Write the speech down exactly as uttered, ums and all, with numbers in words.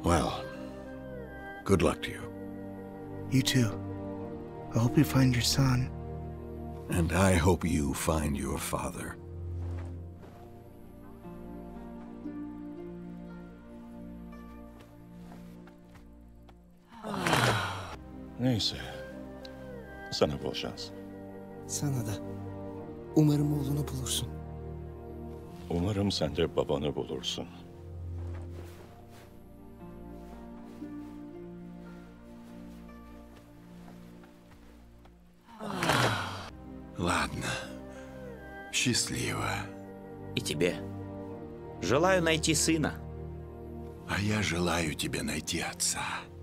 Well, good luck to you. You too. I hope you find your son. And I hope you find your father. Neyse. Sana bol şans. Sana da. Umarım oğlunu bulursun. Umarım sen de babanı bulursun. Ладно. Счастливо. И тебе. Желаю найти сына. А я желаю тебе найти отца.